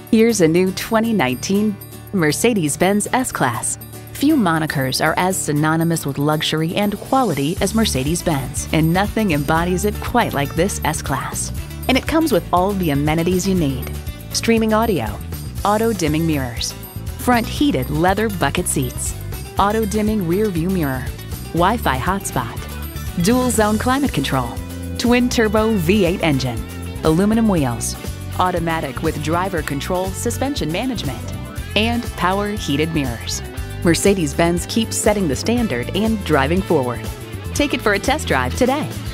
Here's a new 2019 Mercedes-Benz S-Class. Few monikers are as synonymous with luxury and quality as Mercedes-Benz, and nothing embodies it quite like this S-Class. And it comes with all the amenities you need. Streaming audio, auto-dimming mirrors, front heated leather bucket seats, auto-dimming rear view mirror, Wi-Fi hotspot, dual zone climate control, twin turbo V8 engine, aluminum wheels, automatic with driver control suspension management, and power heated mirrors. Mercedes-Benz keeps setting the standard and driving forward. Take it for a test drive today.